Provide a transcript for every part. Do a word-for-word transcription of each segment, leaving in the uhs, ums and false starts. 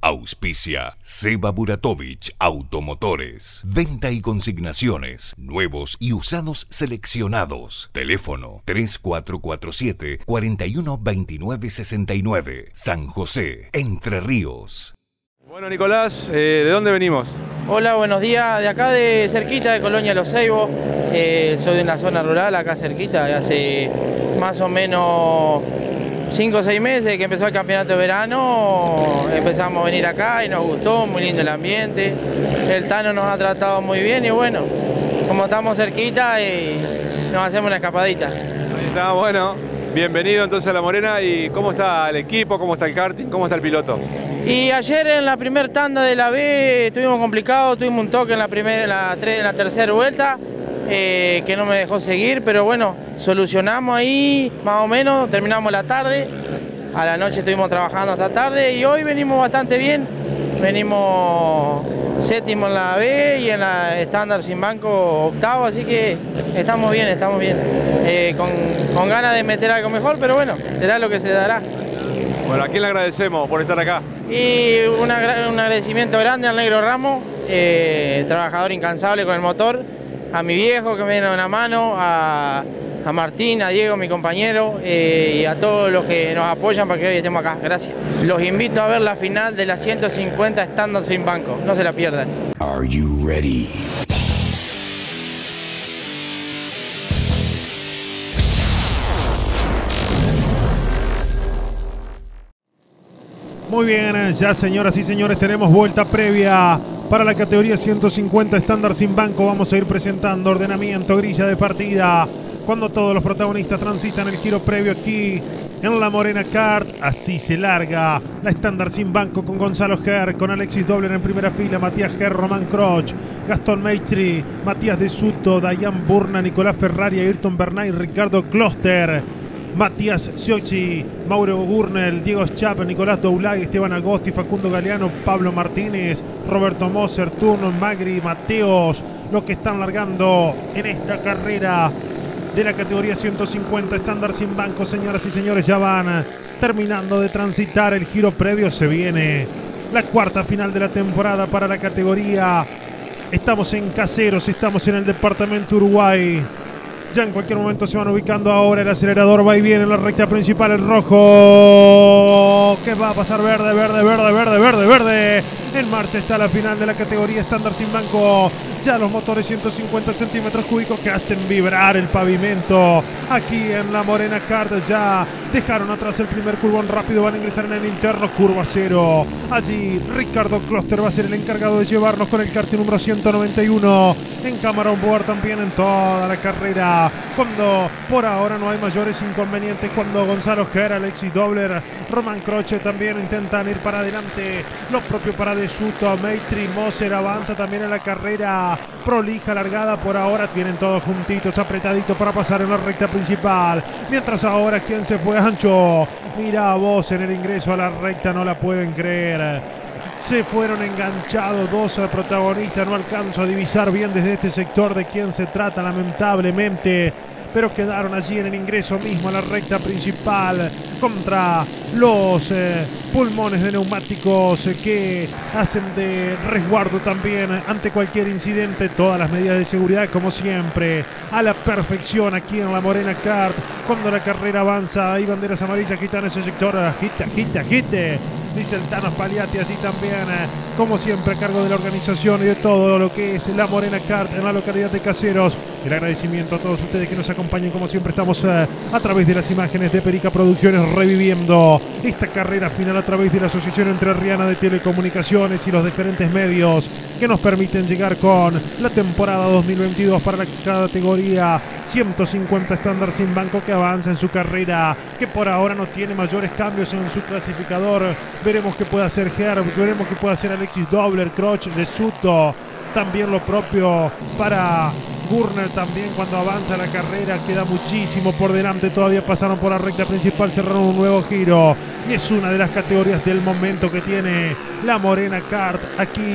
Auspicia Seba Buratovich Automotores. Venta y consignaciones. Nuevos y usados seleccionados. Teléfono tres cuatro cuatro siete, cuatro uno dos nueve seis nueve. San José, Entre Ríos. Bueno, Nicolás, eh, ¿de dónde venimos? Hola, buenos días. De acá de cerquita de Colonia Los Ceibos. Eh, soy de una zona rural, acá cerquita, de hace más o menos cinco o seis meses que empezó el campeonato de verano. Empezamos a venir acá y nos gustó, muy lindo el ambiente. El Tano nos ha tratado muy bien y bueno, como estamos cerquita, y nos hacemos una escapadita. Ahí está, bueno, bienvenido entonces a La Morena. ¿Y cómo está el equipo? ¿Cómo está el karting? ¿Cómo está el piloto? Y ayer en la primera tanda de la B estuvimos complicados, tuvimos un toque en la primera, en la, en la tercera vuelta, eh, que no me dejó seguir, pero bueno, solucionamos ahí más o menos, terminamos la tarde, a la noche estuvimos trabajando hasta tarde y hoy venimos bastante bien, venimos séptimo en la B y en la estándar sin banco octavo, así que estamos bien, estamos bien, eh, con, con ganas de meter algo mejor, pero bueno, será lo que se dará. Bueno, ¿a quién le agradecemos por estar acá? Y una, un agradecimiento grande al Negro Ramos, eh, trabajador incansable con el motor, a mi viejo que me dio una mano, a, a Martín, a Diego, mi compañero, eh, y a todos los que nos apoyan para que hoy estemos acá. Gracias. Los invito a ver la final de las ciento cincuenta estándar sin banco, no se la pierdan. Are you ready? Muy bien, ya señoras y señores, tenemos vuelta previa para la categoría ciento cincuenta estándar sin banco. Vamos a ir presentando ordenamiento, grilla de partida, cuando todos los protagonistas transitan el giro previo aquí en La Morena Kart. Así se larga la estándar sin banco con Gonzalo Ger, con Alexis Dobler en primera fila, Matías Ger, Román Croch, Gastón Meitri, Matías de Suto, Dayan Burna, Nicolás Ferrari, Ayrton Bernay, Ricardo Kloster, Matías Siochi, Mauro Gurnel, Diego Schap, Nicolás Doulay, Esteban Agosti, Facundo Galeano, Pablo Martínez, Roberto Moser, Turno, Magri, Mateos, los que están largando en esta carrera de la categoría ciento cincuenta estándar sin banco. Señoras y señores, ya van terminando de transitar el giro previo. Se viene la cuarta final de la temporada para la categoría. Estamos en Caseros, estamos en el departamento Uruguay. Ya en cualquier momento se van ubicando ahora. El acelerador va y viene en la recta principal. El rojo que va a pasar verde, verde, verde, verde, verde, verde. En marcha está la final de la categoría estándar sin banco. Ya los motores ciento cincuenta centímetros cúbicos que hacen vibrar el pavimento aquí en La Morena Kart. Ya dejaron atrás el primer curvón rápido. Van a ingresar en el interno, curva cero. Allí Ricardo Kloster va a ser el encargado de llevarnos con el karting número ciento noventa y uno en cámara on board también en toda la carrera. Cuando por ahora no hay mayores inconvenientes, cuando Gonzalo Ger, Alexis Dobler, Román Croce también intentan ir para adelante, lo propio para De Suto, Meitri, Moser avanza también en la carrera, prolija largada por ahora, tienen todos juntitos, apretaditos para pasar en la recta principal, mientras ahora quien se fue ancho, mira a vos en el ingreso a la recta, no la pueden creer. Se fueron enganchados dos protagonistas, no alcanzo a divisar bien desde este sector de quién se trata lamentablemente, pero quedaron allí en el ingreso mismo a la recta principal contra los eh, pulmones de neumáticos eh, que hacen de resguardo también ante cualquier incidente. Todas las medidas de seguridad como siempre a la perfección aquí en La Morena Kart. Cuando la carrera avanza hay banderas amarillas, quitan ese sector, agite, agite, agite, dice el Tano Spaliati, así también eh, como siempre a cargo de la organización y de todo lo que es La Morena Kart en la localidad de Caseros. El agradecimiento a todos ustedes que nos acompañan, como siempre estamos eh, a través de las imágenes de Perica Producciones reviviendo esta carrera final a través de la Asociación Entrerriana de Telecomunicaciones y los diferentes medios que nos permiten llegar con la temporada dos mil veintidós para la categoría ciento cincuenta estándar sin banco, que avanza en su carrera, que por ahora no tiene mayores cambios en su clasificador. Veremos qué puede hacer Ger, veremos qué puede hacer Alexis Dobler, Croch, De Suto, también lo propio para Gurnel también cuando avanza la carrera, queda muchísimo por delante, todavía pasaron por la recta principal, cerraron un nuevo giro y es una de las categorías del momento que tiene La Morena Kart aquí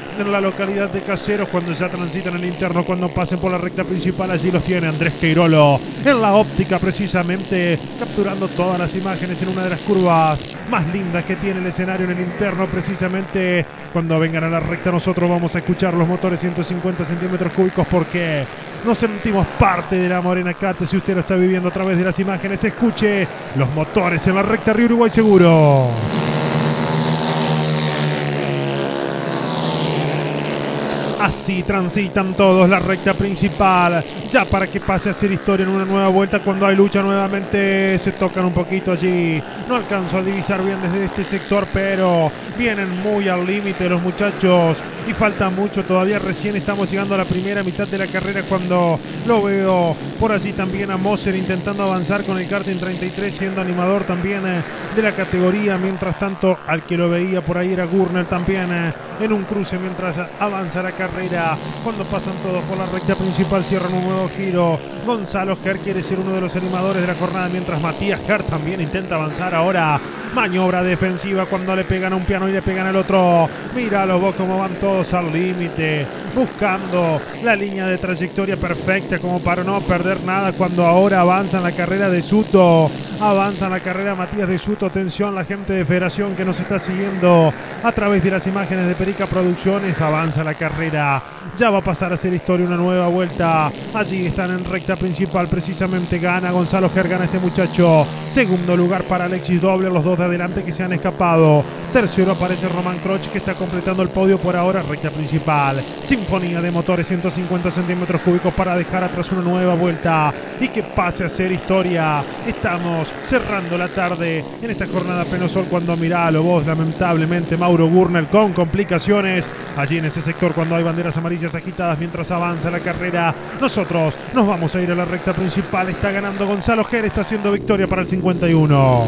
en la localidad de Caseros cuando ya transitan el interno, cuando pasen por la recta principal. Allí los tiene Andrés Queirolo en la óptica, precisamente capturando todas las imágenes en una de las curvas más lindas que tiene el escenario en el interno. Precisamente cuando vengan a la recta nosotros vamos a escuchar los motores ciento cincuenta centímetros cúbicos porque nos sentimos parte de la Morena Kart. Si usted lo está viviendo a través de las imágenes, escuche los motores en la recta Río Uruguay Seguro. Así transitan todos la recta principal, ya para que pase a hacer historia en una nueva vuelta. Cuando hay lucha nuevamente se tocan un poquito allí. No alcanzo a divisar bien desde este sector, pero vienen muy al límite los muchachos y falta mucho todavía. Recién estamos llegando a la primera mitad de la carrera cuando lo veo por allí también a Moser intentando avanzar con el karting treinta y tres, siendo animador también de la categoría. Mientras tanto, al que lo veía por ahí era Gurnel también en un cruce mientras avanza la carrera. Cuando pasan todos por la recta principal cierran un nuevo giro. Gonzalo Ger quiere ser uno de los animadores de la jornada, mientras Matías Ger también intenta avanzar ahora. Maniobra defensiva cuando le pegan a un piano y le pegan al otro. Míralo vos cómo van todos al límite, buscando la línea de trayectoria perfecta como para no perder nada. Cuando ahora avanza la carrera de Suto, avanza la carrera Matías de Suto. Atención la gente de Federación que nos está siguiendo a través de las imágenes de Perica Producciones. Avanza la carrera, ya va a pasar a ser historia una nueva vuelta. Allí están en recta principal, precisamente gana Gonzalo Ger, gana este muchacho. Segundo lugar para Alexis Dobler, los dos de adelante que se han escapado. Tercero aparece Román Croch que está completando el podio por ahora. Recta principal, sinfonía de motores ciento cincuenta centímetros cúbicos para dejar atrás una nueva vuelta y que pase a ser historia. Estamos cerrando la tarde en esta jornada pleno sol cuando miralo vos, lamentablemente Mauro Gurnel con complicaciones allí en ese sector cuando hay banderas amarillas agitadas mientras avanza la carrera. Nosotros nos vamos a ir a la recta principal. Está ganando Gonzalo Ger, está haciendo victoria para el cincuenta y uno.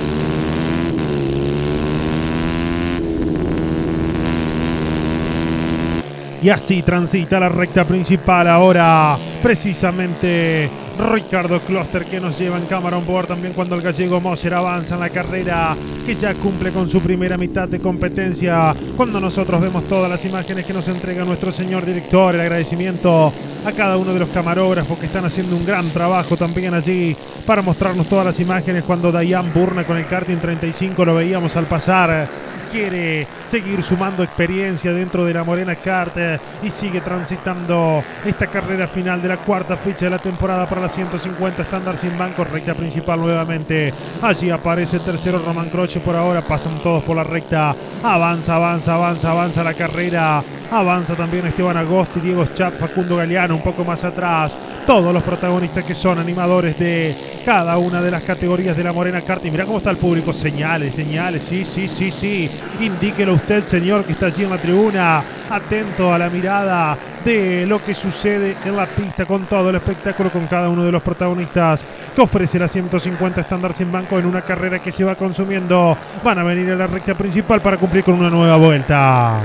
Y así transita la recta principal ahora precisamente Ricardo Kloster, que nos lleva en cámara on board también cuando el gallego Moser avanza en la carrera, que ya cumple con su primera mitad de competencia. Cuando nosotros vemos todas las imágenes que nos entrega nuestro señor director, el agradecimiento a cada uno de los camarógrafos que están haciendo un gran trabajo también allí para mostrarnos todas las imágenes. Cuando Dayan Burna con el karting treinta y cinco lo veíamos al pasar, quiere seguir sumando experiencia dentro de la Morena Kart y sigue transitando esta carrera final de la cuarta fecha de la temporada para la ciento cincuenta estándar sin banco. Recta principal nuevamente, allí aparece el tercero Román Croce. Por ahora pasan todos por la recta, avanza, avanza, avanza, avanza la carrera, avanza también Esteban Agosti, Diego Chap, Facundo Galeano un poco más atrás, todos los protagonistas que son animadores de cada una de las categorías de la Morena Kart. Y mirá cómo está el público, señales, señales, sí, sí, sí, sí, indíquelo usted, señor, que está allí en la tribuna, atento a la mirada de lo que sucede en la pista con todo el espectáculo, con cada uno de los protagonistas que ofrece la ciento cincuenta estándar sin banco en una carrera que se va consumiendo. Van a venir a la recta principal para cumplir con una nueva vuelta.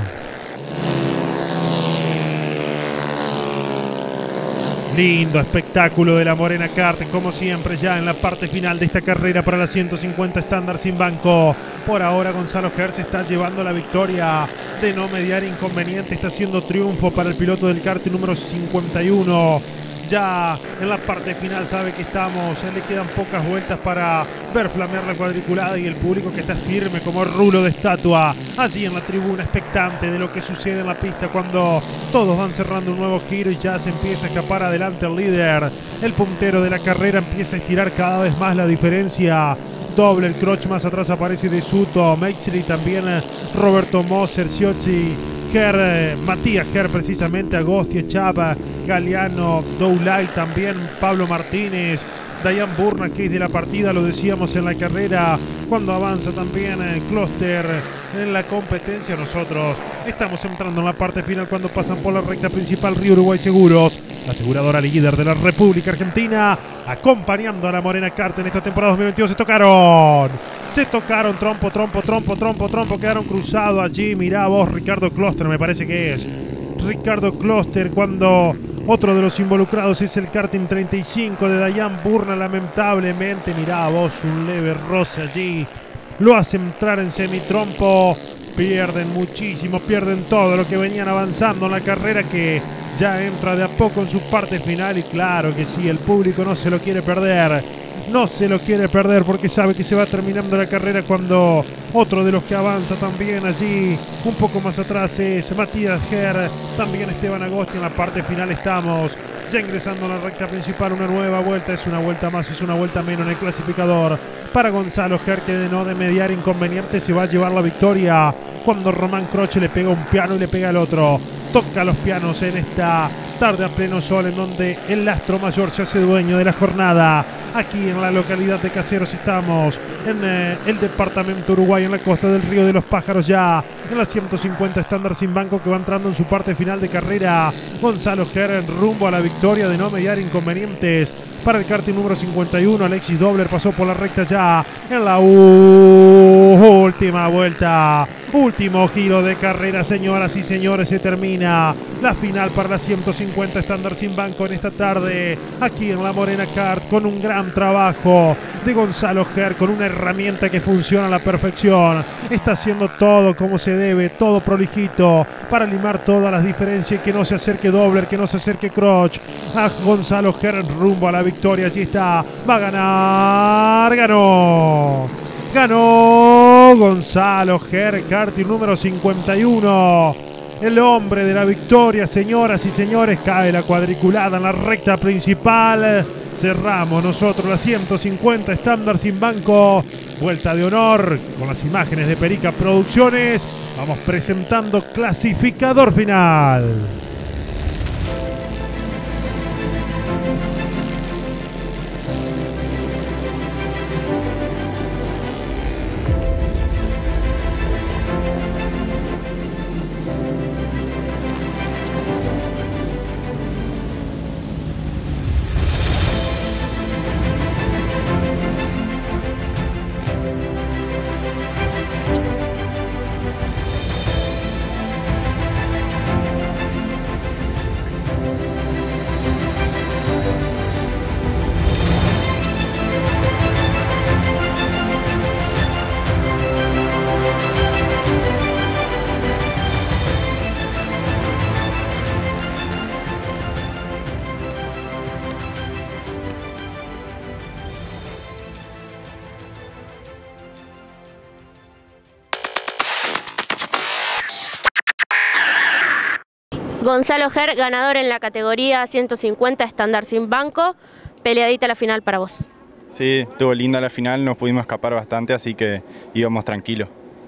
Lindo espectáculo de la Morena Kart, como siempre, ya en la parte final de esta carrera para la ciento cincuenta estándar sin banco. Por ahora Gonzalo Ger se está llevando la victoria de no mediar inconveniente. Está haciendo triunfo para el piloto del karting número cincuenta y uno. Ya en la parte final sabe que estamos, le quedan pocas vueltas para ver flamear la cuadriculada y el público que está firme como rulo de estatua allí en la tribuna, expectante de lo que sucede en la pista cuando todos van cerrando un nuevo giro y ya se empieza a escapar adelante el líder. El puntero de la carrera empieza a estirar cada vez más la diferencia. Doble el Croch, más atrás aparece De Suto, Meixri también, Roberto Moser, Siocchi, Ger, eh, Matías Ger precisamente, Agosti, Chapa, Galeano, Doulay también, Pablo Martínez, Dayan Burna, que es de la partida, lo decíamos en la carrera, cuando avanza también eh, Kloster en la competencia. Nosotros estamos entrando en la parte final cuando pasan por la recta principal. Río Uruguay Seguros, la aseguradora líder de la República Argentina, acompañando a la Morena Kart en esta temporada dos mil veintidós. Se tocaron, se tocaron, trompo, trompo, trompo, trompo, trompo, quedaron cruzados allí. Mirá vos, Ricardo Kloster, me parece que es Ricardo Kloster, cuando otro de los involucrados es el karting treinta y cinco de Dayan Burna, lamentablemente. Mirá vos, un leve roce allí, lo hace entrar en semitrompo, pierden muchísimo, pierden todo lo que venían avanzando en la carrera, que ya entra de a poco en su parte final. Y claro que sí, el público no se lo quiere perder. No se lo quiere perder porque sabe que se va terminando la carrera cuando otro de los que avanza también allí un poco más atrás es Matías Ger, también Esteban Agosti. En la parte final estamos ya ingresando a la recta principal. Una nueva vuelta, es una vuelta más, es una vuelta menos en el clasificador para Gonzalo Ger, que de no de mediar inconveniente se va a llevar la victoria cuando Román Croce le pega un piano y le pega al otro. Toca los pianos en esta tarde a pleno sol, en donde el astro mayor se hace dueño de la jornada. Aquí en la localidad de Caseros estamos en eh, el departamento Uruguay, en la costa del Río de los Pájaros, ya en la ciento cincuenta estándar sin banco, que va entrando en su parte final de carrera. Gonzalo Ger rumbo a la victoria de no mediar inconvenientes para el karting número cincuenta y uno. Alexis Dobler pasó por la recta ya en la última vuelta. Último giro de carrera, señoras y señores. Se termina la final para la ciento cincuenta estándar sin banco en esta tarde, aquí en La Morena Kart, con un gran trabajo de Gonzalo Ger, con una herramienta que funciona a la perfección. Está haciendo todo como se debe, todo prolijito, para limar todas las diferencias y que no se acerque Dobler, que no se acerque Croce a Gonzalo Ger rumbo a la victoria. Allí está, va a ganar, ganó. Ganó Gonzalo Ger, karting número cincuenta y uno. El hombre de la victoria, señoras y señores. Cae la cuadriculada en la recta principal. Cerramos nosotros la ciento cincuenta estándar sin banco. Vuelta de honor con las imágenes de Perica Producciones. Vamos presentando clasificador final. Gonzalo Ger, ganador en la categoría ciento cincuenta estándar sin banco. Peleadita la final para vos. Sí, estuvo linda la final, nos pudimos escapar bastante, así que íbamos tranquilos.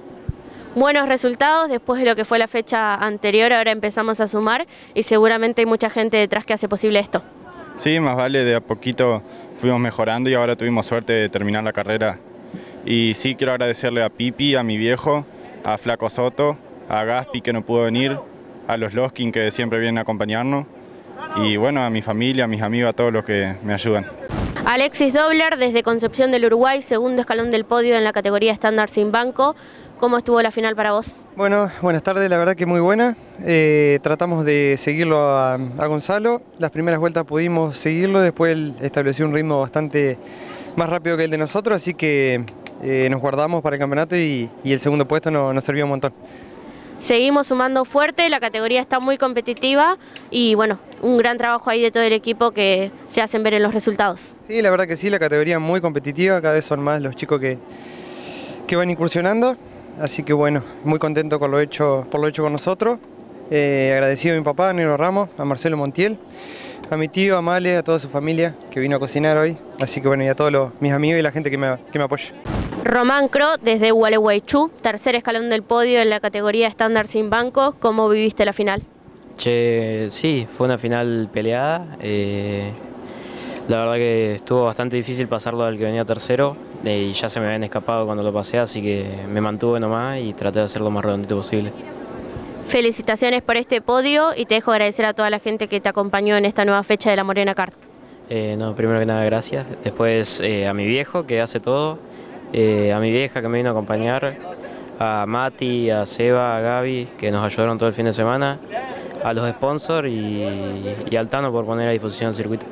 Buenos resultados después de lo que fue la fecha anterior. Ahora empezamos a sumar y seguramente hay mucha gente detrás que hace posible esto. Sí, más vale, de a poquito fuimos mejorando y ahora tuvimos suerte de terminar la carrera. Y sí, quiero agradecerle a Pipi, a mi viejo, a Flaco Soto, a Gaspi, que no pudo venir, a los Loskin, que siempre vienen a acompañarnos, y bueno, a mi familia, a mis amigos, a todos los que me ayudan. Alexis Dobler, desde Concepción del Uruguay, segundo escalón del podio en la categoría estándar sin banco. ¿Cómo estuvo la final para vos? Bueno, buenas tardes, la verdad que muy buena. Eh, tratamos de seguirlo a, a Gonzalo. Las primeras vueltas pudimos seguirlo, después él estableció un ritmo bastante más rápido que el de nosotros, así que eh, nos guardamos para el campeonato y, y el segundo puesto nos, nos sirvió un montón. Seguimos sumando fuerte, la categoría está muy competitiva y bueno, un gran trabajo ahí de todo el equipo que se hacen ver en los resultados. Sí, la verdad que sí, la categoría muy competitiva, cada vez son más los chicos que, que van incursionando, así que bueno, muy contento con lo hecho, por lo hecho con nosotros. Eh, agradecido a mi papá, a Nero Ramos, a Marcelo Montiel, a mi tío, a Male, a toda su familia que vino a cocinar hoy, así que bueno, y a todos los, mis amigos y la gente que me, que me apoya. Román Croce, desde Gualeguaychú, tercer escalón del podio en la categoría estándar sin banco. ¿Cómo viviste la final? Che, sí, fue una final peleada. Eh, la verdad que estuvo bastante difícil pasarlo al que venía tercero eh, y ya se me habían escapado cuando lo pasé, así que me mantuve nomás y traté de hacerlo lo más redondito posible. Felicitaciones por este podio y te dejo agradecer a toda la gente que te acompañó en esta nueva fecha de La Morena Kart. Eh, no, primero que nada, gracias. Después eh, a mi viejo que hace todo. Eh, a mi vieja que me vino a acompañar, a Mati, a Seba, a Gaby, que nos ayudaron todo el fin de semana, a los sponsors y, y al Tano por poner a disposición el circuito.